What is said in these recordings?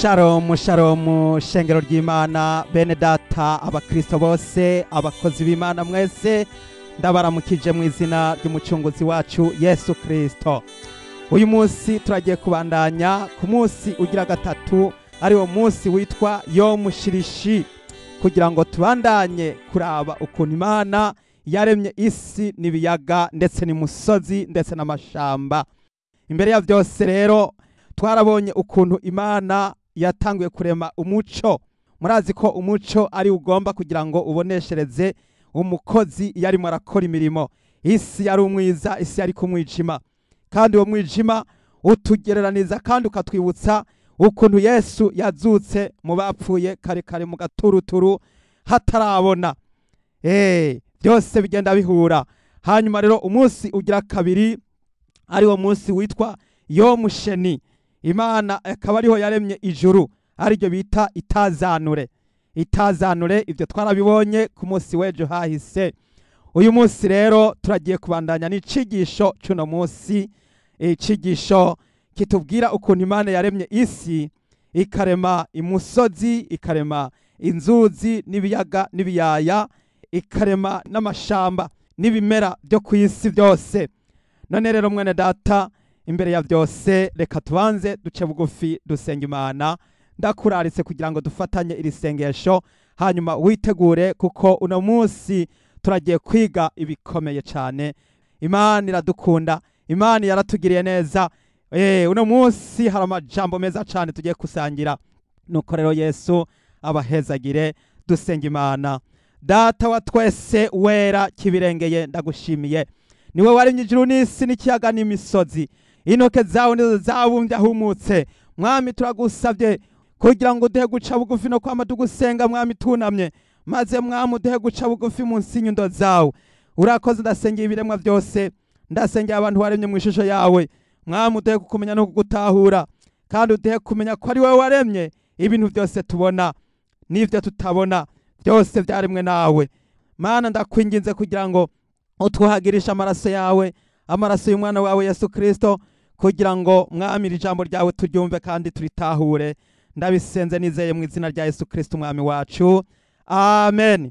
Shalom shalom shengero ry'Imana bene data abakristo bose abakozi b'Imana mwese ndabaramukije mu izina ry'umucunguzi wacu Yesu Kristo. Uyu munsi turagiye kubandanya ku munsi ugira gatatu ari wo munsi witwa Yom Shirishi kugira ngo tubandanye kuraba ukuntu Imana yaremye isi n'ibiyaga ndetse n'umusozi ndetse n'amashamba. Imbere ya byose rero twarabonye ukuntu Imana yatanguye kurema umuco. Murazi ko umuco ari ugomba kugira ngo uboneshereze umukozi yarimo arakora imirimo. Isi yari umwiza, isi yari kumwijima, kandi uwo mwijima utugereraniza kandi ukatwibutsa ukuntu Yesu yazutse mu bapfuye kare kare mu gaturuturu hatarabona. Byose bigenda bihura. Hanyuma rero umunsi ugira kabiri ari wo munsi witwa Yom Sheni. Imana akaba ariho yaremye ijuru, ariryo bita itazanure. Itazanure ibyo twarabibonye ku munsi w'ejo hahise. Uyu munsi rero turagiye kubandanya n'icigisho cuno munsi, icigisho kitubwira ukuntu Imana yaremye isi, ikarema imusozi, ikarema inzuzi n'ibiyaga n'ibiyaya, ikarema n'amashamba n'ibimera byo ku isi byose. None rero mwene data, imbere ya byose reka tubanze duce bugufi dusenga Imana. Ndakuraritse kugira ngo dufatanye iri sengesho, hanyuma witegure kuko uno munsi turagiye kwiga ibikomeye cyane. Imana iradukunda, Imana yaratugiriye neza. Uno munsi hari amajambo meza cyane tugiye kusangira. Nuko rero Yesu abahezagire. Dusenga Imana. Data wa twese wera kibirengeye, ndagushimiye. Niwe waremye ijuru n'isi n'ikiyaga n'imisozi. Intoke zawe nizo zabumbye ahumutse. Mwami turagusabye kugira ngo uduhe guca bugufi no kwama tugusenga mwami tunamye, maze mwami uduhe guca bugufi munsi y'inyundo zawe. Urakoze, ndasengera ibiremwa byose, ndasengera abantu waremye mu ishusho yawe. Mwami uduhe kukumenya no kugutahura, kandi uduhe kumenya ko ari wowe waremye ibintu byose tubona n'ibyo tutabona, byose byaremwe nawe. Mana ndakwinginze kugira ngo utwuhagirisha amaraso yawe, amaraso y'umwana wawe Yesu Kristo, kugira ngo mwami ijambo ryawe turyumve kandi turitahure. Ndabisenze nizeye mu izina rya Yesu Kristo umwami wacu, amen.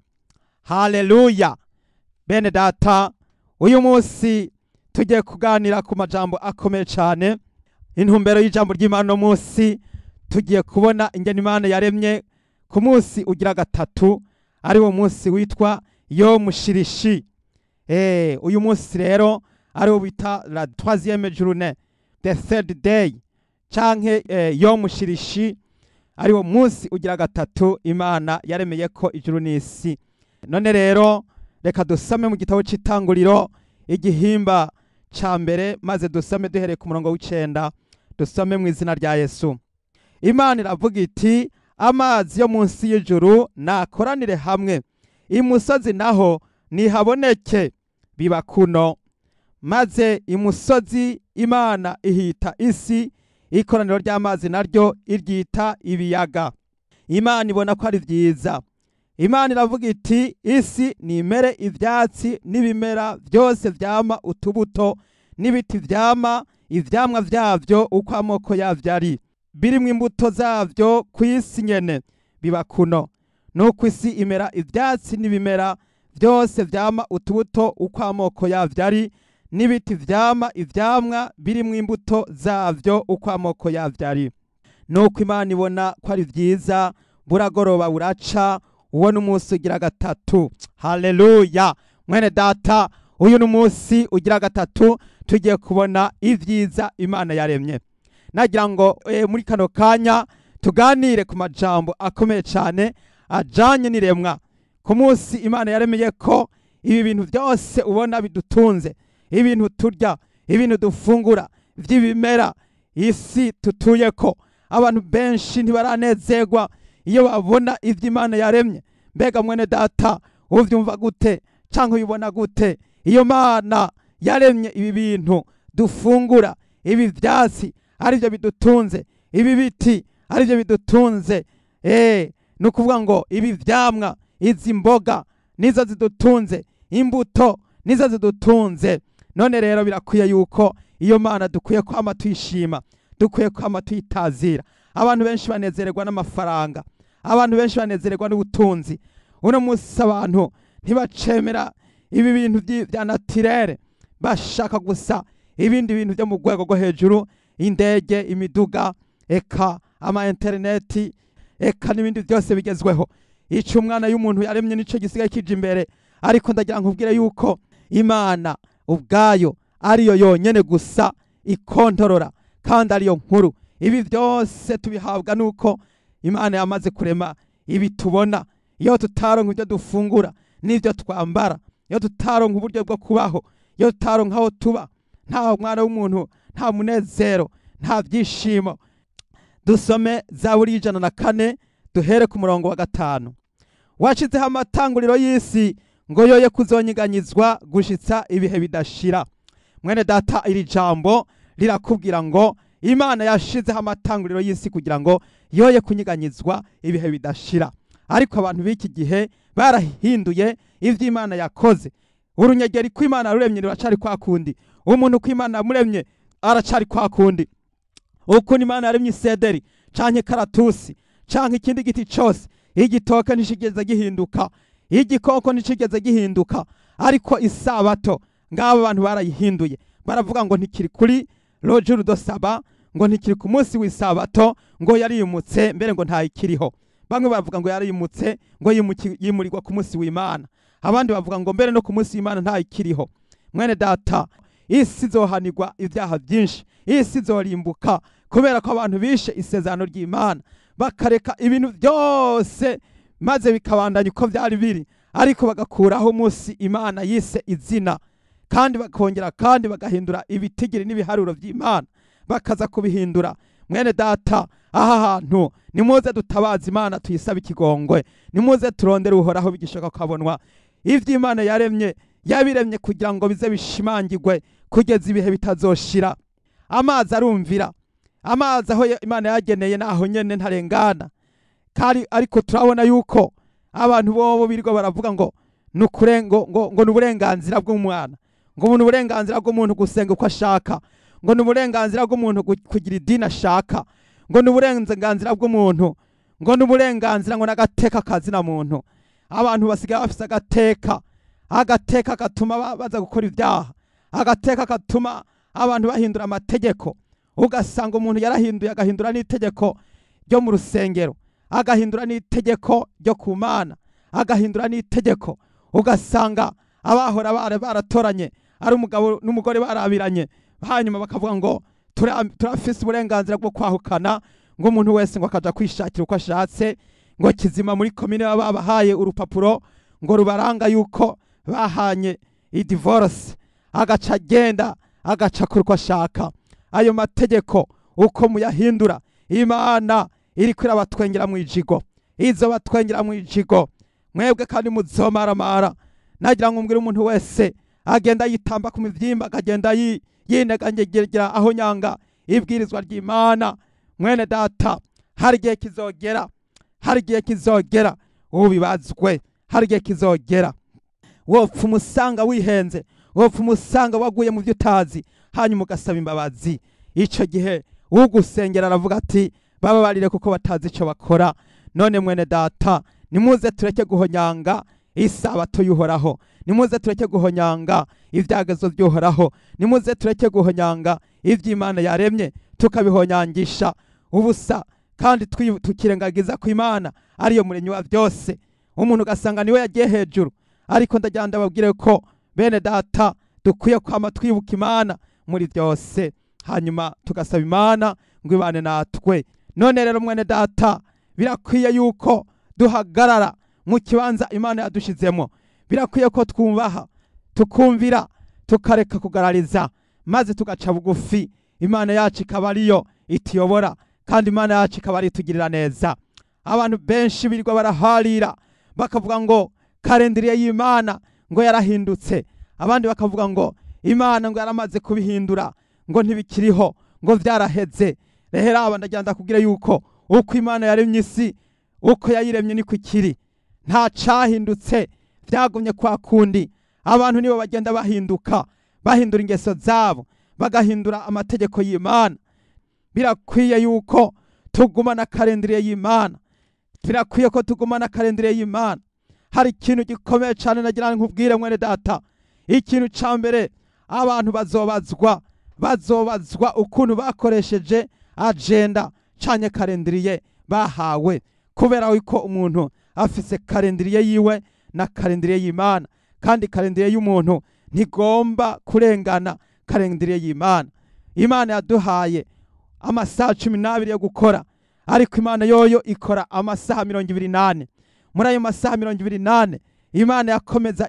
Haleluya. Bene data, uyu munsi tugiye kuganira ku majambo akomeye cyane. Intumbero y'ijambo ry'Imana munsi tugiye kubona ingene Imana yaremye ku munsi ugira gatatu ari wo munsi witwa Yom Shirishi. Uyu munsi rero ari wo bita la troisième journée, the third day, canke Yom Shirishi, ari wo munsi ugira gatatu Imana yaremeye ko ijuru n'isi. None rero reka dusome mu gitabo c'Itanguriro igihimba ca mbere, maze dusome duhereye ku murongo w'icenda. Dusome mu izina rya Yesu. Imana iravuga iti, amazi yo munsi y'ijuru nakoranire hamwe, imusozi naho nihaboneke, biba kuno. Maze imusozi Imana ihita isi, ikoraniro ry'amazi naryo iryita ibiyaga. Imana ibona ko ari vyiza. Imana iravuga iti, isi nimere ivyatsi n'ibimera byose vyama utubuto, n'ibiti vyama ivyamwa vyavyo uko amoko yavyo ari, birimwo imbuto zavyo ku isi nyene, biba kuno. Nuko isi imera ivyatsi n'ibimera byose vyama utubuto uko amoko yavyo ari, n'ibiti vyama ivyamwa birimwo imbuto zavyo uko amoko yavyo ari. Nuko Imana ibona ko ari vyiza, buragoroba buraca, uwo n'umunsi ugira gatatu. Haleluya. Mwene data, uyu n'umunsi ugira gatatu tugiye kubona ivyiza Imana yaremye. Nagira ngo muri kano kanya tuganire ku majambo akomeye cyane ajanye n'iremwa. Ku munsi Imana yaremeye ko ibi bintu byose ubona bidutunze, ibintu turya, ibintu dufungura, vy'ibimera, isi tutuyeko, abantu benshi ntibaranezerwa iyo babona ivyo Imana yaremye. Mbega mwene data, uvyumva gute canke ubibona gute iyo Mana yaremye ibi bintu dufungura, ibi vyatsi arivyo bidutunze, ibi biti arivyo bidutunze? Nukuvuga ngo ibi vyamwa, izi mboga nizo zidutunze, imbuto nizo zidutunze. None rero birakwiye yuko iyo Mana dukwiye kwama tuyishima, dukwiye kwama tuyitazira. abantu benshi banezererwa n'amafaranga, abantu benshi banezererwa n'ubutunzi. Uno munsi abantu ntibacemera ibi bintu bya naturere, bashaka gusa ibindi bintu byo mu rwego rwo hejuru, indege, imiduga, eka ama interineti, eka n'ibindi byose bigezweho. Ico umwana y'umuntu yaremye nico gisigaye kije imbere, ariko ndagira nkubwire yuko Imana ubwayo ariyo yonyene gusa ikontorora kandi ariyo nkuru. Ibi byose tubihabwa nuko Imana yamaze kurema ibi tubona. Iyo tutaronka ibyo dufungura n'ibyo twambara, iyo tutaronka uburyo bwo kubaho, iyo tutaronka aho tuba, nta mwana w'umuntu, nta munezero, nta byishimo. Dusome Zaburi 104 duhere ku murongo wa 5. Washizeho amatanguriro y'isi ngo yoye kuzonyiganyizwa gushitsa ibihe bidashira. Mwene data, iri jambo rirakubwira ngo Imana yashizeho amatanguriro y'isi kugira ngo yoye kunyiganyizwa ibihe bidashira. Ariko abantu b'iki gihe barahinduye ivyo Imana yakoze. Urunyegeri kw'Imana ruremye ruracari kwa kundi, umuntu kw'Imana muremye aracari kwa kundi. Uko Imana yaremye isederi canke karatusi canke ikindi giti cose, igitoke nticigeze gihinduka, igikoko nticigeze gihinduka, ariko isabato ngabo abantu barayihinduye. Baravuga ngo ntikiri kuri le jour de Saba, ngo ntikiri ku munsi w'isabato, ngo yariyimutse, mbere ngo ntayikiriho. Bamwe bavuga ngo yariyimutse, ngo yimurirwa ku munsi w'Imana. Abandi bavuga ngo mbere no ku munsi w'Imana ntayikiriho. Mwene data, isi zohanirwa ibyaha byinshi, isi zorimbuka kubera ko abantu bishe isezerano ry'Imana, bakareka ibintu byose maze bikabandanya uko byari biri, ariko bagakuraho umunsi Imana yise izina, kandi bakongera kandi bagahindura ibitigiri n'ibiharuro by'Imana bakaza kubihindura. Mwene data, aha hantu nimuze dutabaza Imana, tuyisaba ikigongwe, nimuze turondere uhoraho bigishoka kabonwa. Ivyo Imana yaremye yabiremye kugira ngo bize bishimangirwe kugeza ibihe bitazoshira. Amazi arumvira, amazi aho Imana yageneye naho nyene ntarengana. Ariko turabona yuko abantu bobo birirwa baravuga ngo nukurengo ngo nuburenganzira bw'umwana, ngo nuburenganzira bw'umuntu gusenga uko ashaka, ngo nuburenganzira bw'umuntu kugira idini ashaka, ngo nuburenganzira bw'umuntu, ngo nuburenganzira ngo nagateka kazina muntu. Abantu basigaye bafise agateka gatuma baza gukora ibyaha, agateka gatuma abantu bahindura amategeko. Ugasanga umuntu yarahinduye, agahindura n'itegeko ryo mu rusengero, agahindura n'itegeko ryo ku Mana, agahindura n'itegeko. Ugasanga abahora baratoranye ari umugabo n'umugore barabiranye, hanyuma bakavuga ngo turafise uburenganzira bwo kwahukana, ngo umuntu wese ngo akaja kwishakira uko ashatse, ngo kizima muri komine babahaye urupapuro ngo rubaranga yuko bahanye divorce, agaca agenda agaca kuko ashaka. Ayo mategeko uko muyahindura, Imana iriko irabatwengera mu ijigo, izo batwengera mu ijigo. Mwebwe kandi muzomaramara. Nagira ngo mbwire umuntu wese agenda yitamba ku mivyimba, akagenda yineganyegera aho nyanga ibwirizwa ry'Imana. Mwene data, hari igihe kizogera, hari igihe kizogera ubibazwe, hari igihe kizogera wopfa umusanga wihenze, wopfa umusanga waguye mu byo utazi, hanyuma ugasaba imbabazi. Ico gihe ugusengera aravuga ati bababarire kuko batazi ico bakora. None mwene data, nimuze tureke guhonyanga isabato y'uhoraho, nimuze tureke guhonyanga ibyagezo by'uhoraho, nimuze tureke guhonyanga ivy'Imana yaremye tukabihonyangisha ubusa, kandi tukirengagiza ku Imana ariyo muremyi wa byose. Umuntu ugasanga niwe yagiye hejuru, ariko ndagira ndababwire ko bene data dukwiye kwama twibuka Imana muri byose, hanyuma tugasaba Imana ngo ibane natwe. None rero mwene data, birakwiye yuko duhagarara mu kibanza Imana yadushizemo. Birakwiye ko twumvaha, tukumvira, tukareka kugarariza, maze tugaca bugufi. Imana yacu ikaba ariyo itiyobora, kandi Imana yacu ikaba ari tugirira neza. Abantu benshi birirwa baraharira bakavuga ngo kalendriye y'Imana ngo yarahindutse, abandi bakavuga ngo Imana ngo yaramaze kubihindura, ngo ntibikiriho, ngo vyaraheze. Rehera aba ndagira ndakubwira yuko uko Imana yaremye isi, uko yayiremye niko ikiri, nta cahindutse, vyagumye kwa kundi. Abantu nibo bagenda bahinduka, bahindura ingeso zabo, bagahindura amategeko y'Imana. Birakwiye yuko tugumana kalendriye y'Imana. Birakwiye ko tugumana kalendriye y'Imana. Hari ikintu gikomeye cyane nagira nkubwire mwene data. Ikintu ca mbere, abantu bazobazwa ukuntu bakoresheje agenda canye kalendriye bahawe, kubera yuko umuntu afise kalendriye yiwe na kalendriye y'Imana, kandi kalendriye y'umuntu ntigomba kurengana kalendriye y'Imana. Imana yaduhaye amasaha 12 yo gukora, ariko Imana yoyo ikora amasaha 28. Muri ayo masaha 28 Imana yakomeza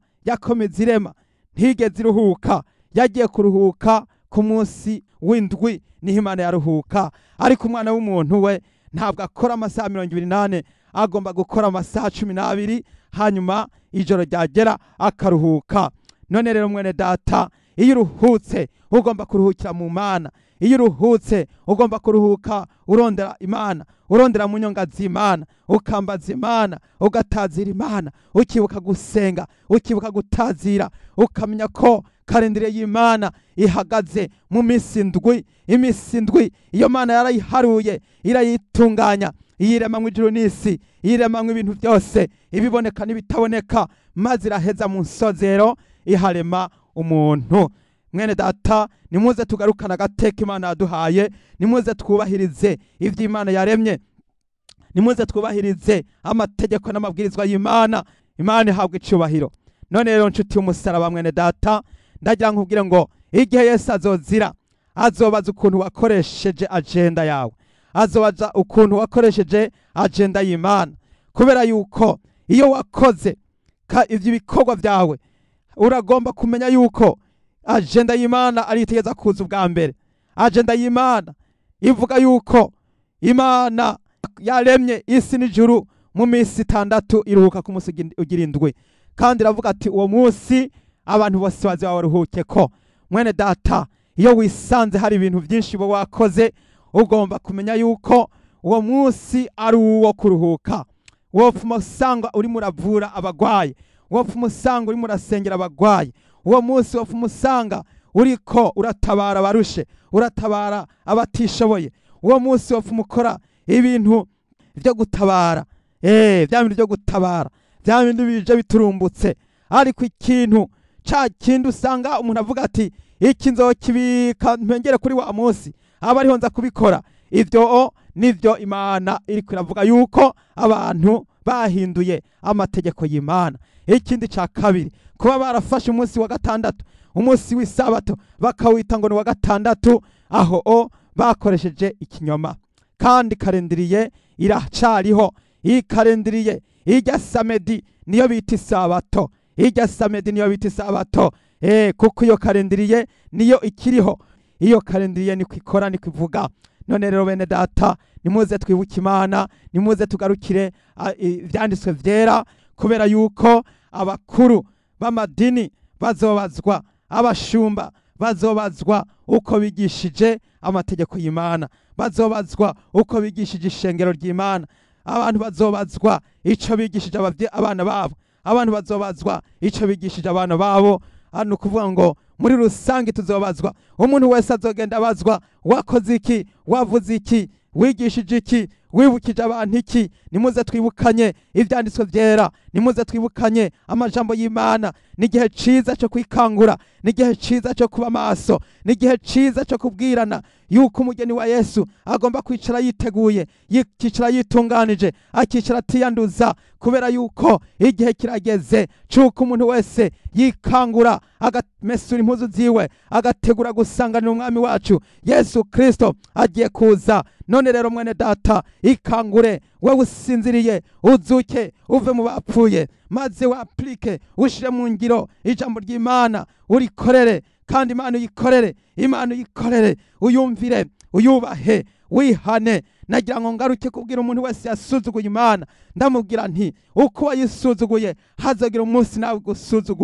irema, ntigeze iruhuka. Yagiye kuruhuka ku munsi w'indwi niho Imana yaruhuka, ariko umwana w'umuntu we ntabwo akora amasaha 28, agomba gukora amasaha 12, hanyuma ijoro ryagera akaruhuka. None rero mwene data, iyo uruhutse ugomba kuruhukira mu Mana. Iyo uruhutse ugomba kuruhuka urondera Imana, urondera mu nyonga z'Imana, ukambaza Imana, ugatazira Imana, ukibuka gusenga, ukibuka gutazira, ukamenya ko kalendriye y'Imana ihagaze mu minsi indwi. Iminsi indwi iyo Mana yarayiharuye, irayitunganya, iyiremamwo ijuru n'isi, iyiremamwo ibintu byose, ibiboneka n'ibitaboneka, maze iraheza mu nsozero iharema umuntu. Mwene data, nimuze tugarukana agateka Imana yaduhaye, nimuze twubahirize ivyo Imana yaremye, nimuze twubahirize amategeko n'amabwirizwa y'Imana. Imana ihabwe icubahiro. None rero nshuti y'umusaraba mwene data, ndagira nkubwire ngo igihe Yesu azozira, azobaza ukuntu wakoresheje agenda yawe, azobaza ukuntu wakoresheje agenda y'Imana, kubera yuko iyo wakoze ivyo bikorwa vyawe, uragomba kumenya yuko agenda y'Imana ari itegeza kuza ubwa mbere. Agenda y'Imana ivuga yuko Imana yaremye isi n'ijuru mu minsi 6, iruhuka ku munsi ugira indwi, kandi iravuga ati uwo munsi abantu bose bazaruhuke ko. Mwene data, iyo wisanze hari ibintu byinshi bo wakoze, ugomba kumenya yuko uwo munsi ari uwo kuruhuka. Wopfuma usanga uri muravura abagwaye, wopfuma usanga uri murasengera abagwaye, uwo munsi wopfuma usanga uriko uratabara barushe, uratabara abatishoboye. Uwo munsi wopfuma ukora ibintu byo gutabara, bya bintu byo gutabara, bya bintu bije biturumbutse. Ariko ikintu ca kintu usanga umuntu avuga ati iki nzokibika mpengere kuri wa munsi, aba ariho nza kubikora. Ivyo nivyo Imana iriko iravuga yuko abantu bahinduye amategeko y'Imana. Ikindi ca kabiri, kuba barafashe umunsi wa gatandatu, umunsi w'isabato, bakawita ngo ni wa gatandatu, aho bakoresheje ikinyoma. Kandi kalendriye iracariho. Iyi kalendriye irya samedi niyo bita isabato, irya samedi niyo bita isabato, kuko iyo kalendriye niyo ikiriho. Iyo kalendriye niko ikora, niko ivuga. None rero bene data, nimuze twibuke Imana, nimuze tugarukire ivyanditswe vyera, kubera yuko abakuru b'amadini bazobazwa, abashumba bazobazwa uko bigishije amategeko y'Imana, bazobazwa uko bigishije ishengero ry'Imana. Abantu bazobazwa ico bigishije abana babo, abantu bazobazwa ico bigishije abana babo. Hano kuvuga ngo muri rusange tuzobazwa. Umuntu wese azogenda abazwa, wakoze iki, wavuze iki, wigishije iki, wibukije abantu iki. Nimuze twibukanye ivyanditswe vyera, nimuze twibukanye amajambo y'Imana. N'igihe ciza cyo kwikangura, n'igihe ciza cyo kuba maso, n'igihe ciza cyo kubwirana yuko umugeni wa Yesu agomba kwicara yiteguye, yicara yitunganije, akicara atiyanduza, kubera yuko igihe kirageze cyuko umuntu wese yikangura, agamesura impuzu ziwe, agategura gusanganira umwami wacu Yesu Kristo agiye kuza. None rero mwene data, ikangure, wewe usinziriye, uzuke uve mu bapfuye, maze waplike ushire mu ngiro ijambo ry'Imana, urikorere. Kandi Imana uyikorere, Imana uyikorere, uyumvire, uyubahe, wihane. Nagira ngo ngaruke kubwira umuntu wese yasuzuguye Imana, ndamubwira nti uko wayisuzuguye hazagira umunsi nawe gusuzugure.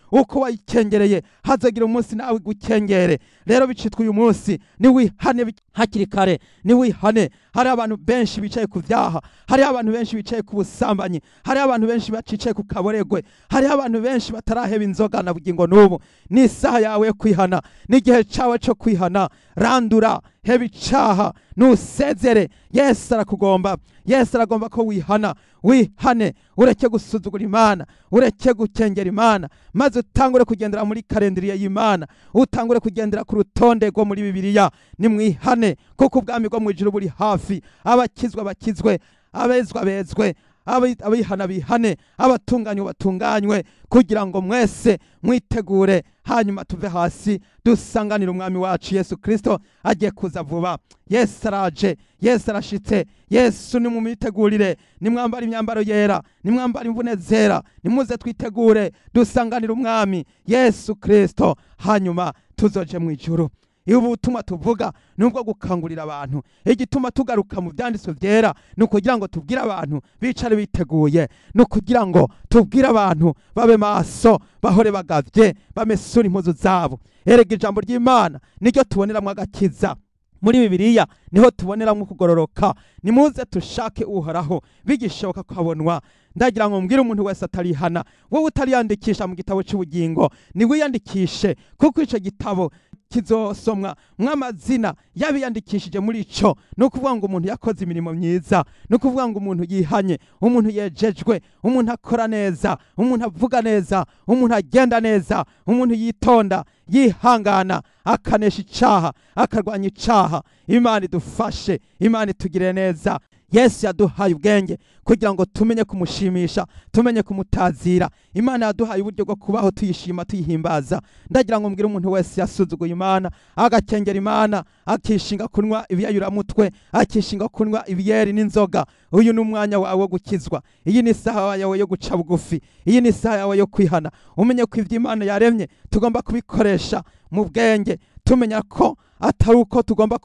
uko wayikengereye hazogira umunsi nawe gukengere. Rero bicitwa uyu munsi niwihane hakiri kare, niwihane. Hari abantu benshi bicaye ku vyaha, hari abantu benshi bicaye ku busambanyi, hari abantu benshi bacicaye ku kaboregwe, hari abantu benshi bataraheba inzoga na bugingo n'ubu. Ni isaha yawe yo kwihana, n'igihe cawe cyo kwihana. Randura, heba icaha, nusezere. Yesu arakugomba, Yesu aragomba ko wihana. Wihane, ureke gusuzugura Imana, ureke gukengera Imana, maze utangure kugendera muri kalendariya y'Imana, utangure kugendera ku rutonde rwo muri Bibiliya. Nimwihane kuko ubwami bwo mu ijuru buri hafi. Abakizwa bakizwe, abezwa bezwe, abihana bihane, abatunganywa batunganywe, kugira ngo mwese mwitegure, hanyuma tuve hasi dusanganira umwami wacu Yesu Kristo agiye kuza vuba. Yesu araje, Yesu arashitse. Yesu ni mumitegurire, nimwambara imyambaro yera, nimwambara imvune zera, nimuze twitegure dusanganira umwami Yesu Kristo, hanyuma tuzoje mu ijuru. Ubu butumwa tuvuga nubwo gukangurira abantu. Igituma tugaruka mu byanditswe byera ni ukugira ngo tubwire abantu bicare biteguye, ni ukugira ngo tubwire abantu babe maso, bahore bagavye, bamesura impuzu zabo. Erega ijambo ry'Imana niryo tuboneramwo agakiza. Muri Bibiliya niho tuboneramwo kugororoka. Nimuze tushake Uhoraho bigishoboka kuhabonwa. Ndagira ngo mbwire umuntu wese atarihana, wowe utariyandikisha mu gitabo cy'ubugingo, ni wiyandikishe, kuko ico gitabo kizosomwa mw'amazina yabiyandikishije muri ico. No kuvuga ngo umuntu yakoze imirimo myiza, no kuvuga ngo umuntu yihanye, umuntu yejejwe, umuntu akora neza, umuntu avuga neza, umuntu agenda neza, umuntu yitonda, yihangana, akanesha icaha, akarwanya icaha. Imana idufashe, Imana itugire neza. Yesu yaduhaye ubwenge kugira ngo tumenye kumushimisha, tumenye kumutazira. Imana yaduhaye uburyo bwo kubaho tuyishima, tuyihimbaza. Ndagira ngo mbwire umuntu wese yasuzuguye Imana, agakengera Imana, akishinga kunywa ibiyayuramutwe, akishinga kunywa ibiyeri n'inzoga, uyu ni umwanya wawe wo gukizwa. Iyi ni isaha yawe yo guca bugufi, iyi ni isaha yawe yo kwihana. Umenye ko ivyo Imana yaremye tugomba kubikoresha mu bwenge, tumenya ko atari uko tugomba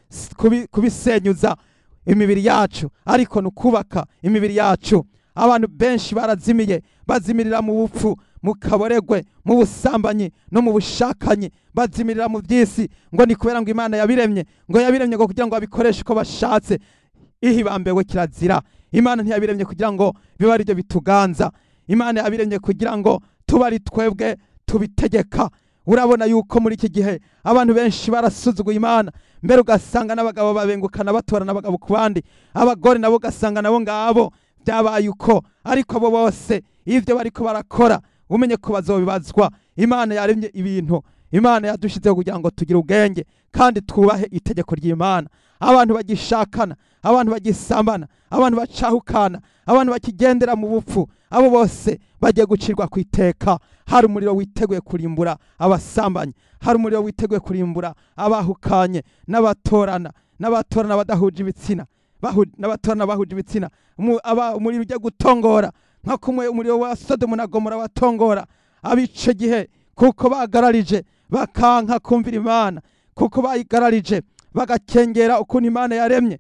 kubisenyuza imibiri yacu, ariko nukubaka imibiri yacu. Abantu benshi barazimiye, bazimirira mu bupfu, mu kaboregwe, mu busambanyi no mu bushakanyi, bazimirira mu byisi, ngo ni kubera ngo Imana yabiremye, ngo yabiremye ngo kugira ngo abikoreshe uko bashatse. Ihibambewe kirazira. Imana ntiyabiremye kugira ngo bibe ari byo bituganza. Imana yabiremye kugira ngo tuba ari twebwe tubitegeka. Urabona yuko muri iki gihe abantu benshi barasuzuguye Imana, mbere ugasanga n'abagabo babengukana batorana abagabo ku bandi, abagore nabo ugasanga nabo ngabo byabaye uko. Ariko abo bose ivyo bariko barakora, umenye ko bazobibazwa. Imana yaremye ibintu, Imana yadushizeho kugira ngo tugire ubwenge kandi twubahe itegeko ry'Imana. Abantu bagishakana, abantu bagisambana, abantu bacahukana, abantu bakigendera mu bupfu, abo bose bagiye gucirwa ku iteka. Hari umuriro witeguye kurimbura abasambanyi, hari umuriro witeguye kurimbura abahukanye, n'abatorana badahuje ibitsina, n'abatorana bahuje ibitsina. Umuriro ujya gutongora nka kumwe umuriro wa Sodomu na Gomora watongora abico gihe, kuko bagararije bakanka kumvira Imana, kuko bayigararije bagakengera ukuntu Imana yaremye,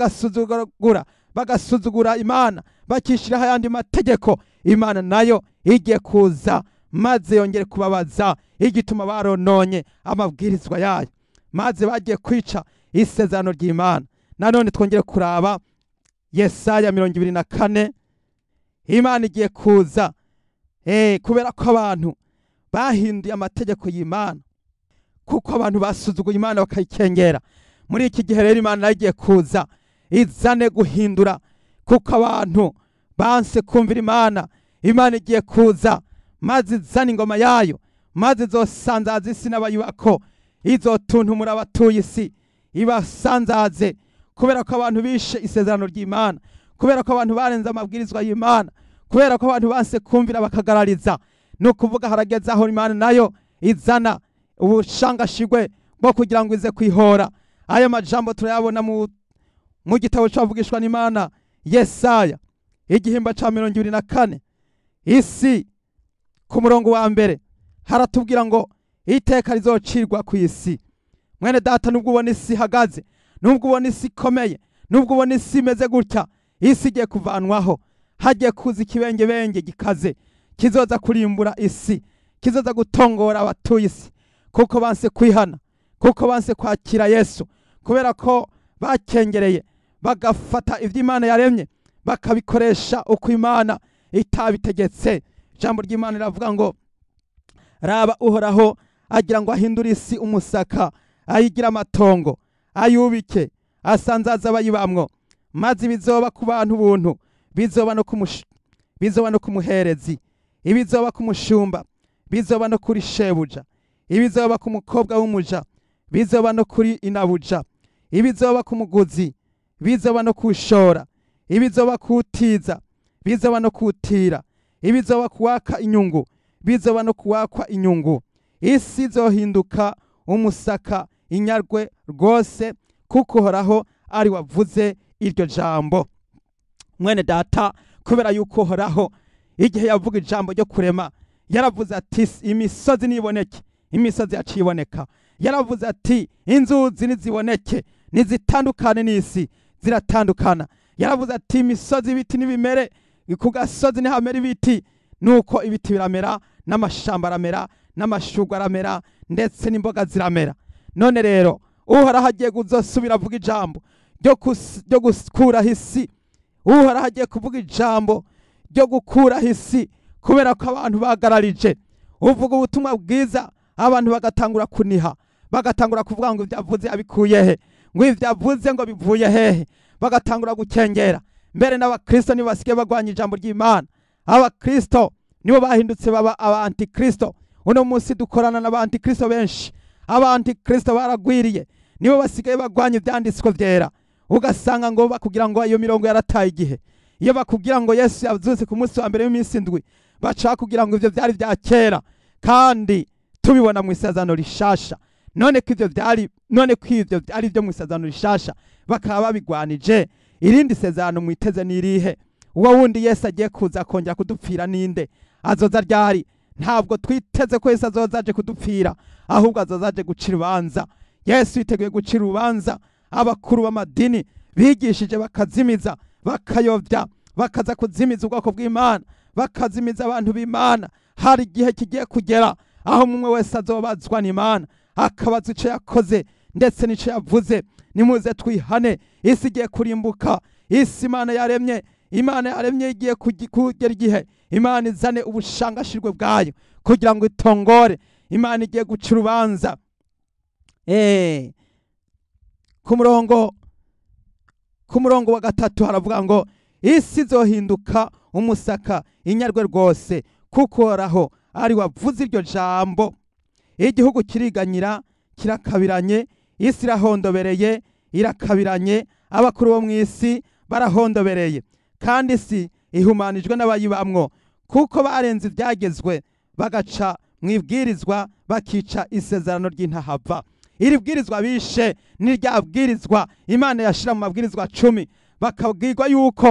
bagasuzugura Imana, bakishiraho ayandi mategeko. Imana nayo igiye kuza maze yongere kubabaza igituma barononye amabwirizwa yayo, maze bagiye kwica isezerano ry'Imana. Nanone twongere kuraba Yesaya 24. Imana igiye kuza kubera ko abantu bahinduye amategeko y'Imana, kuko abantu basuzuguye Imana bakayikengera. Muri iki gihe rero Imana igiye kuza izane guhindura, kuko abantu banse kumvira Imana. Imana igiye kuza maze izana ingoma yayo, maze izosanzaza isi n'abayibako, izotuntumura abatuye isi ibasanzaze, kubera ko abantu bishe isezerano ry'Imana, kubera ko abantu barenze amabwirizwa y'Imana, kubera ko abantu banse kumvira bakagarariza. No kuvuga harageze aho Imana nayo izana ubushangashigwe bwo kugira ngo ize kwihora. Ayo majambo turayabona mu gitabo cyavugishwa n'Imana Yesaya igihimba ca 24. Isi ku murongo wa mbere haratubwira ngo iteka rizocirwa ku isi. Mwene data, nubwo ubona isi hagaze, nubwo ubona isi ikomeye, nubwo ubona isi imeze gutya, isi igiye kuvanwaho. Hagiye kuza ikibengebenge gikaze kizoza kurimbura isi, kizoza gutongora abatuye isi, kuko banse kwihana, kuko banse kwakira Yesu, kubera ko bakengereye bagafata ivyo Imana yaremye bakabikoresha uko Imana itabitegetse. Ijambo ry'Imana riravuga ngo raba Uhoraho agira ngo ahindure isi umusaka, ayigira amatongo, ayubike, asanzaza abayibamwo, maze bizoba ku bantu buntu, bizoba no ku muherezi, ibizoba ku mushumba, bizoba no kuri shebuja, ibizoba ku mukobwa w'umuja, bizoba no kuri inabuja, ibizoba ku muguzi, bizoba no kushora, ibizoba kutiza, bizoba no kutira, ibizoba kuwaka inyungu, bizoba no kuwakwa inyungu. Isi izohinduka umusaka inyarwe rwose, kuko Uhoraho ari wavuze iryo jambo. Mwene data, kubera yuko Uhoraho igihe yavuga ijambo ryo kurema yaravuze ati imisozi niboneke, imisozi yaciboneka. Yaravuze ati inzuzi niziboneke, nizitandukane n'isi, ziratandukana. Yaravuze ati imisozi ibiti nibimere, ku gasozi nihamera ibiti, nuko ibiti biramera, n'amashamba aramera, n'amashurwe aramera, ndetse n'imboga ziramera. None rero Uhoraho agiye kuzosubira avuga ijambo ryo gukuraho isi. Uhoraho agiye kuvuga ijambo ryo gukuraho isi, kubera ko abantu bagararije. Uvuga ubutumwa bwiza, abantu bagatangura kuniha, bagatangura kuvuga ngo ibyavuze abikuye he, ngo ibyavuze ngo bivuye hehe, bagatangura gukengera. Mbere n'abakristo nibo basigaye bagwanya ijambo ry'Imana. Abakristo nibo bahindutse baba abantikristo. Uno munsi dukorana n'abantikristo benshi. Abantikristo baragwiriye, nibo basigaye bagwanya ibyanditswe vyera. Ugasanga ngo bakugira ngo iyo mirongo yarataye igihe. Iyo bakubwira ngo Yesu yazutse ku munsi wa mbere w'iminsi indwi, baca kugira ngo ivyo vyari vya kera, kandi tubibona mu isezerano rishasha. None ko ivyo vyari byo mu isezerano rishasha, bakaba babigwanije. Irindi sezerano mwiteze nirihe? Uwo wundi Yesu agiye kuza kongera kudupfira ninde? Azoza ryari? Ntabwo twiteze ko Yesu azoza aje kudupfira, ahubwo azoza aje gucira urubanza. Yesu yiteguye gucira urubanza abakuru b'amadini bigishije bakazimiza, bakayovya, bakaza kuzimiza ubwoko bw'Imana, bakazimiza abantu b'Imana. Hari igihe kigiye kugera aho umwe wese azobazwa n'Imana, akabaza ico yakoze ndetse n'ico yavuze. Nimuze twihane, isi igiye kurimbuka. Isi Imana yaremye igiye kugera igihe Imana izane ubushangashirwe bwayo kugira ngo itongore. Imana igiye guca urubanza. Ku murongo wa 3 haravuga ngo isi izohinduka umusaka inyarwe rwose, kuko Uhoraho ari wavuze iryo jambo. Igihugu kiriganyira, kirakabiranye, isi irahondobereye, irakabiranye, abakuru bo mw'isi barahondobereye, kandi isi ihumanijwe n'abayibamwo, kuko barenze ibyagezwe bagaca mwibwirizwa, bakica isezerano ry'intahava. Iri bwirizwa bishe ni rya bwirizwa Imana yashira mu mabwirizwa 10, bakabwirwa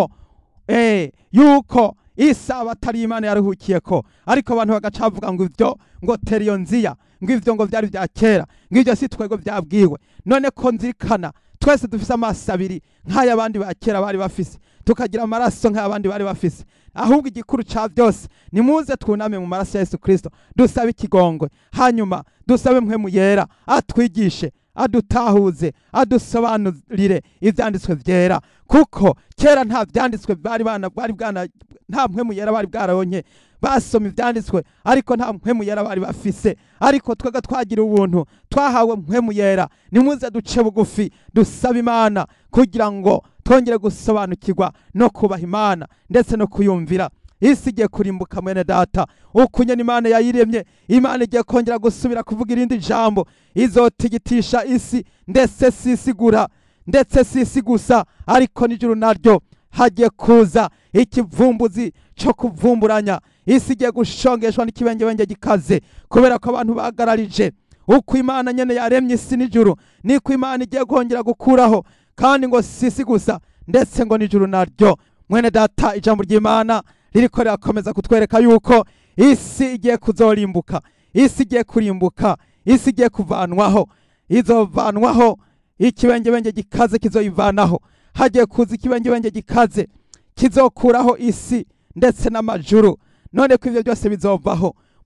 yuko isabato ari Imana yaruhukiyeko, ariko abantu bagaca bavuga ngo ivyo ngo teriyo nziya, ngo ivyo ngo vyari vya kera, ngo ivyo si twego vyabwiwe. None ko nzirikana twese dufise amaso abiri nk'ay'abandi ba kera bari bafise, tukagira amaraso nk'abandi bari bafise. Ahubwo igikuru ca vyose nimuze twuname mu maraso ya Yesu Kristo, dusabe ikigongwe, hanyuma dusabe Mpwemu Yera atwigishe, adutahuze, adusobanurire ivyanditswe vyera, kuko kera nta vyanditswe nta Mpwemu Yera bari bwaronke. Basoma ivyanditswe ariko nta Mpwemu Yera bari bafise, ariko twega twagira ubuntu, twahawe Mpwemu Yera. Nimuze duce bugufi, dusaba Imana kugira ngo twongere gusobanukirwa no kubaha Imana ndetse no kuyumvira. Isi igiye kurimbuka mwene data, ukunye Imana yayiremye. Imana igiye kongera gusubira kuvuga irindi jambo, izotigitisha isi, ndetse sisigura, ndetse sisi gusa, ariko n'ijuru naryo hagiye kuza ikivumbuzi cyo kuvumburanya. Isi igiye gushongeshwa n'ikibengebenge gikaze, kubera ko abantu bagararije. Uko Imana nyene yaremye isi n'ijuru, niko Imana igiye kongera gukuraho, kandi ngo sisi gusa, ndetse ngo n'ijuru naryo. Mwene data, ijambo ry'Imana ririko rirakomeza kutwereka yuko isi igiye kuzorimbuka, isi igiye kurimbuka, isi igiye kuvanwaho. Izovanwaho, ikibengebenge gikaze kizoyivanaho. Hagiye kuza ikibengebenge gikaze kizokuraho isi ndetse n'amajuru. None ko ivyo byose bizovaho,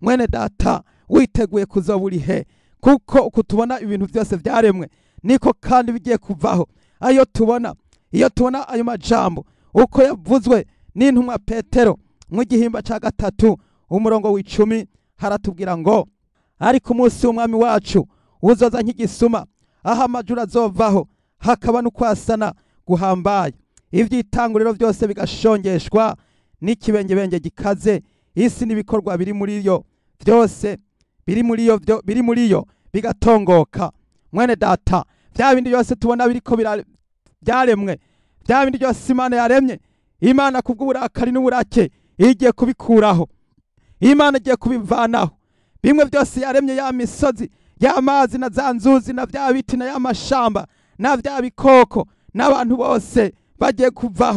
mwene data witeguye kuzoba uri he? Kuko uko tubona ibintu byose byaremwe niko kandi bigiye kuvaho. Iyo tubona ayo majambo uko yavuzwe n'intumwa Petero mu gihimba ca 3 umurongo w'10 haratubwira ngo ariko umunsi w'umwami wacu uzoza nk'igisuma, aho amajuru azovaho hakaba n'ukwasana guhambaye, ivy'itanguriro byose bigashongeshwa n'ikibengebenge gikaze, isi n'ibikorwa biri muri yo byose biri muri yo bigatongoka. Mwene data, bya bindi byose tubona biriko byaremwe, bya bindi byose Imana yaremye, Imana kubw'uburakari n'uburake igiye kubikuraho, Imana igiye kubivanaho. Bimwe byose yaremye, ya misozi, ya mazi na za nzuzi na bya biti na ya mashamba na bya bikoko n'abantu bose bagiye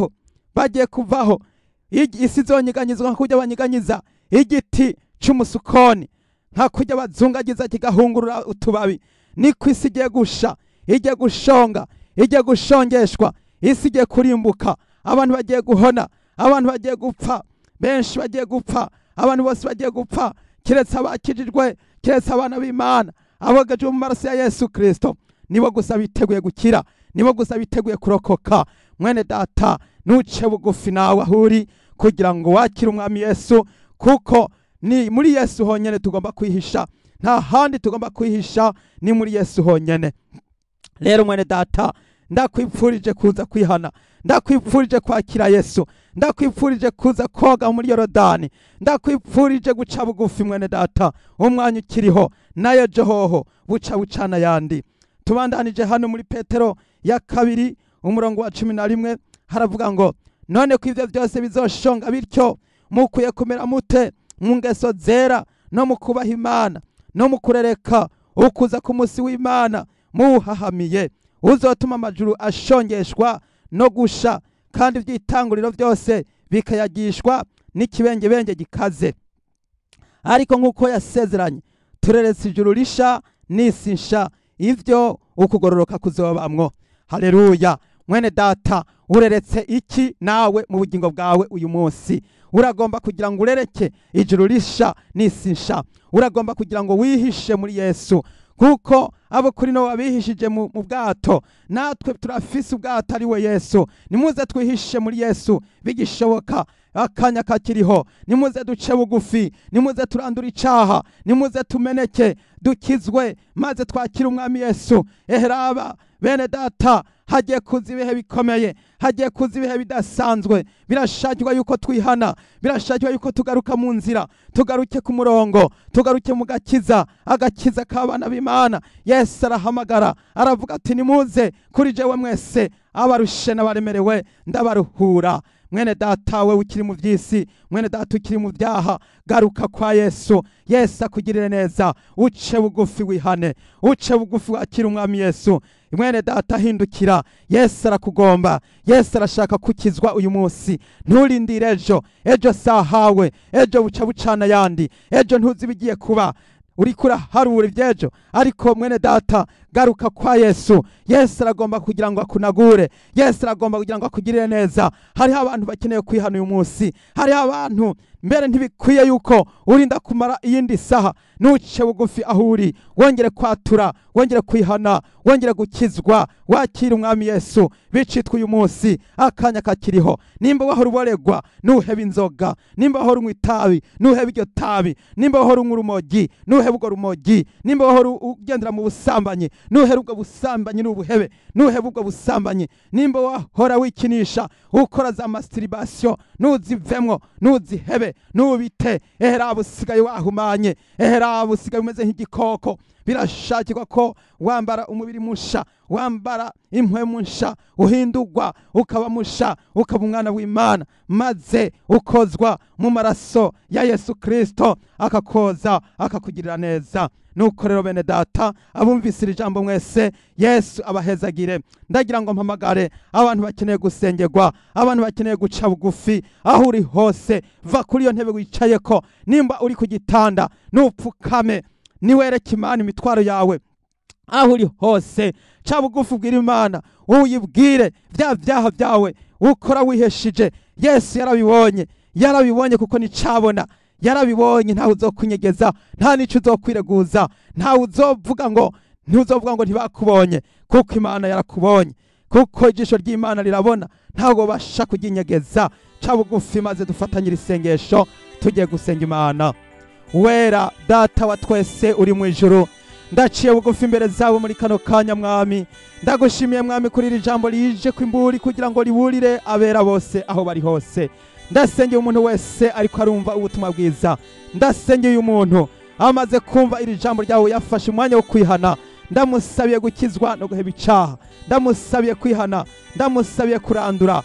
kuvaho. Isi izonyeganyizwa nka kurya banyeganyiza igiti cy'umusukoni, nka kurya bazungagiza kigahungurura utubabi. Niko isi igiye gusha, igiye gushonga, igiye gushongeshwa, isi igiye kurimbuka. Abantu bagiye guhona, abantu bagiye gupfa, benshi bagiye gupfa, abantu bose bagiye gupfa, kiretse abakijijwe, kiretse abana b'Imana abogejwe mu maraso ya Yesu Kristo. Nibo gusa biteguye gukira, nibo gusa biteguye kurokoka. Mwene data, nuce bugufi nawe ahuri kugira ngo wakire umwami Yesu, kuko ni muri Yesu honyene tugomba kwihisha, nta handi tugomba kwihisha, ni muri Yesu honyene. Rero mwene data, ndakwipfurije kuza kwihana, ndakwipfurije kwakira Yesu, ndakwipfurije kuza koga muri Yorodani, ndakwipfurije guca bugufi mwene data, umwanya ukiriho nayo Jehoho bucana yandi. Tubandanije hano muri Petero ya 2 umurongo wa 11 haravuga ngo none ko ivyo byose bizoshonga bityo mukwiye kumera mute mu ngeso zera no mu kubaha Imana no mu kurereka ukuza ku munsi w'Imana muhahamiye, uzotuma amajuru ashongeshwa no gusha, kandi ivy'itanguriro byose bikayagishwa n'ikibengebenge gikaze. Ariko nk'uko yasezeranye tureretse ijuru risha n'isi nsha, ivyo ukugororoka kuzobamwo. Haleluya. Mwene data, ureretse iki nawe mu bugingo bwawe uyu munsi? Uragomba kugira ngo urereke ijuru risha n'isi nsha, uragomba kugira ngo wihishe muri Yesu, kuko abo kuri no babihishije mu bwato, natwe turafise ubwato ari we Yesu. Nimuze twihishe muri Yesu bigishoboka, akanya kakiriho. Nimuze duce bugufi, nimuze turandura icaha, nimuze tumeneke, dukizwe, maze twakira umwami Yesu. Eheraba bene data, hagiye kuza ibihe bikomeye, hagiye kuza ibihe bidasanzwe. Birashakirwa yuko twihana, birashakirwa yuko tugaruka mu nzira, tugaruke ku murongo, tugaruke mu gakiza, agakiza k'abana b'Imana. Yesu arahamagara, aravuga ati nimuze kuri jewe mwese abarushe n'abaremerewe, ndabaruhura. Mwene data, we ukiri mu vyisi, mwene data ukiri mu byaha, garuka kwa Yesu. Yesu akugirire neza, uce bugufi wihane, uce bugufi wakira umwami Yesu. Mwene data, hindukira, Yesu arakugomba, Yesu arashaka kukizwa uyu munsi. Nturindire ejo sahawe, ejo bucana yandi, ejo ntuzi bigiye kuba, urikura harura ibyejo. Ariko mwene data, garuka kwa Yesu. Yesu aragomba kugira ngo akunagure, Yesu aragomba kugira ngo akugirire neza. Hariho abantu bakeneye kwihana uyu munsi, hariho abantu mbere ntibikwiye yuko urinda kumara iyindi saha. Nuce bugufi ahuri, wongere kwatura, wongere kwihana, wongere gukizwa, wakira umwami Yesu. Bicitwa uyu munsi, akanya kakiriho. Nimba wahora uboregwa, nuheba inzoga. Nimba wahora unywa itabi, nuheba iryo tabi. Nimba wahora unywa urumogi, nuheba urwo rumogi. Nimba wahora ugendera mu busambanyi, nuheba ubwo busambanyi n'ubuhebe, nuheba ubwo busambanyi. Nimba wahora wikinisha, ukora za masturbation, nuzivemwo, nuzihebe, nubite. Eheraba usigaye wahumanye, eheraba usigaye umeze nk'igikoko. Birashakirwa ko wambara umubiri musha, wambara impwemu nsha, uhindurwa ukaba musha, ukaba umwana w'Imana, maze ukozwa mu maraso ya Yesu Kristo, akakoza akakugirira neza. Nuko rero bene data, abumvisira ijambo mwese, Yesu abahezagire. Ndagira ngo mpamagare abantu bakeneye gusengerwa, abantu bakeneye guca bugufi. Aho uri hose, va kuri iyo ntebe wicayeko. Nimba uri ku gitanda, nupfukame, niwereke Imana imitwaro yawe. Aho uri hose, ca bugufi ubwira Imana, uyibwire vya vyaha vyawe ukora wiheshije. Yesu yarabibonye kuko nicabona. yarabibonye, ntawe uzokunyegeza, nta nico uzokwireguza, ntawe uzovuga ngo ntibakubonye, kuko Imana yarakubonye, kuko ijisho ry'Imana rirabona, ntabwo basha kuginyegeza. Ca bugufi maze dufatanyira isengesho tugiye gusenga Imana. Wera Data wa twese uri mu ijuru, ndaciye bugufi imbere zabo muri kano kanya Mwami, ndagushimiye Mwami kuri iri jambo rije kwimburi kugira ngo riburire abera bose aho bari hose. Ndasengeye umuntu wese ariko arumva ubutumwa bwiza, ndasengeye umuntu amaze kumva iri jambo ryawe yafashe umwanya wo kwihana, ndamusabiye gukizwa no guheba icaha, ndamusabiye kwihana, ndamusabiye kurandura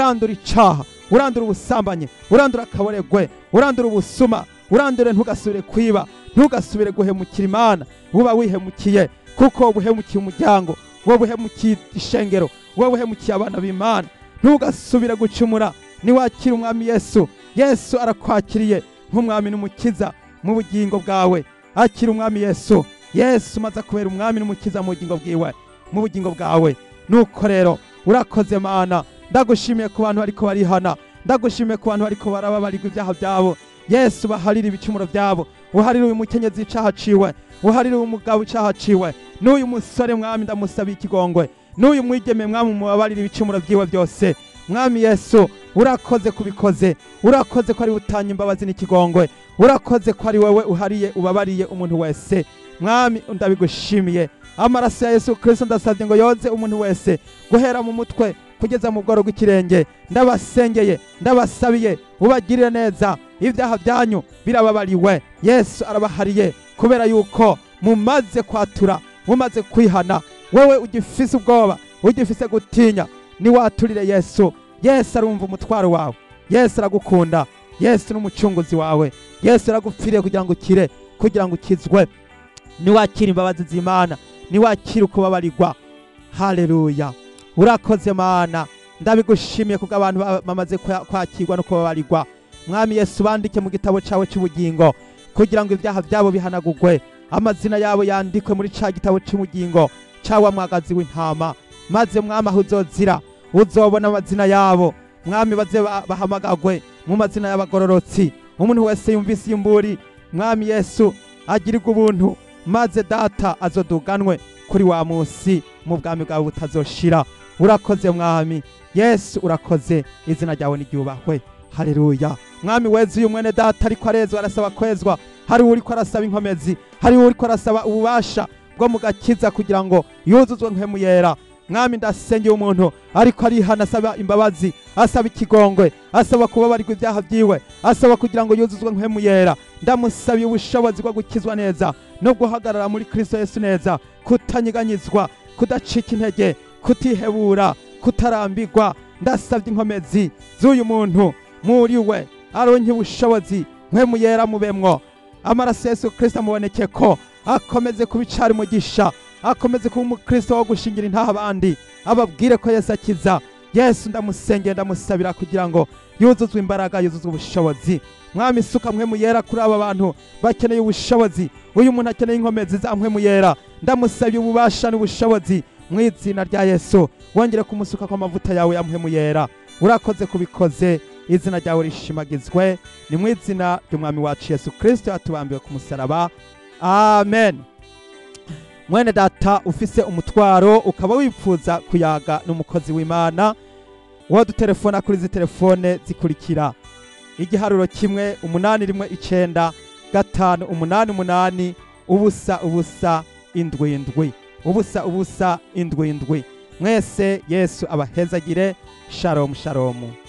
icaha, urandura ubusambanyi, urandura akaboregwe, urandura ubusuma, urandure ntugasubire kwiba, ntugasubire guhemukira Imana, uba wihemukiye, kuko ubuhemukiye umuryango, wowe buhemukiye ishengero, wowe buhemukiye abana b'Imana. Ntugasubire gucumura, niwakira Umwami Yesu. Yesu arakwakiriye nk'Umwami n'Umukiza mu bugingo bwawe. Akira Umwami Yesu. Yesu maze kubera Umwami n'Umukiza mu bugingo bwawe. Nuko rero urakoze Mana, ndagushimiye ku bantu bariko barihana, ndagushimiye ku bantu bariko barababarirwa ibyaha byabo. Yesu baharira ibicumuro byabo, uharira uyu mukenyezi icaha ciwe, uharira uyu mugabo icaha ciwe, n'uyu musore Mwami ndamusabiye ikigongwe, n'uyu mwigeme Mwami mubabarira ibicumuro vyiwe byose. Mwami Yesu urakoze kubikoze, urakoze ko ari utanya imbabazi n'ikigongwe, urakoze ko ari wewe uhariye ubabariye umuntu wese. Mwami ndabigushimiye, amaraso ya Yesu Kristo ndasavye ngo yoze umuntu wese guhera mu mutwe kugeza mu bworo bw'ikirenge. Ndabasengeye, ndabasabiye ubagirire neza, ibyaha byanyu birababariwe. Yesu arabahariye kubera yuko mumaze kwatura, mumaze kwihana. Wewe ugifise ubwoba, ugifise gutinya, niwaturire Yesu. Yesu arumva umutwaro wawe, Yesu aragukunda, Yesu n'umucunguzi wawe. Yesu aragupfiriye kugira ngo ukire, kugira ngo ukizwe. Niwakira imbabazi z'Imana, niwakira ukubabarirwa. Haleluya, urakoze Mana, ndabigushimiye kuko abantu bamaze kwakirwa no kubabarirwa. Mwami Yesu bandike mu gitabo cawe cy'ubugingo kugira ngo ibyaha byabo bihanagurwe, amazina yabo yandikwe muri ca gitabo cy'ubugingo cawa mwagazi w'intama. Maze Mwami aho uzozira uzobona amazina yabo Mwami, baze bahamagagwe mu mazina y'abagororotsi. Umuntu wese yumvise imburi Mwami Yesu agirirwa ubuntu, maze Data azoduganwe kuri wa musi mu bwami bwawe butazoshira. Urakoze Mwami Yesu, urakoze, izina ryawe niryubahwe. Haleluya. Mwami wezi uyu mwene Data ariko arezwa, arasaba kwezwa, hari uriko arasaba inkomezi, hari uriko arasaba ububasha bwo mu gakiza kugira ngo yuzuzwe nk'Mpwemu Yera. Mwami ndasengeye umuntu ariko arihana, asaba imbabazi, asaba ikigongwe, asaba kubabarirwa ibyaha byiwe, asaba kugira ngo yuzuzwe nk'Mpwemu Yera. Ndamusabiye ubushobozi bwo gukizwa neza no guhagarara muri Kristo Yesu neza, kutanyeganyizwa, kudacika intege, kutihebura, kutarambirwa. Ndasabye inkomezi z'uyu muntu muri we, aronke ubushobozi, Mpwemu Yera mubemwo. Amaraso Yesu Kristo amuboneke ko akomeze kubicari umugisha, akomeze kuba umukristo wo gushingira intaha abandi, ababwire ko Yesu akiza. Yesu ndamusengeye, ndamusabira kugira ngo yuzuzwe imbaraga, yuzuzwe ubushobozi. Mwami suka Mpwemu Yera kuri aba bantu bakeneye ubushobozi. Uyu muntu akeneye inkomezi za Mpwemu Yera, ndamusabye ububasha n'ubushobozi mu izina rya Yesu. Wongere kumusuka kwa mavuta yawe ya Mpwemu Yera. Urakoze kubikoze, izina ryawe rishimagizwe, ni mu izina ry'Umwami wacu Yesu Kristo atubambiwe ku musaraba. Amen. Mwene Data ufise umutwaro ukaba wipfuza kuyaga n'umukozi w'Imana, wadutelefona kuri izi telefone zikurikira: igiharuro 1-819 588 ubusa 7 mwese Yesu abahezagire. Shalom shalom.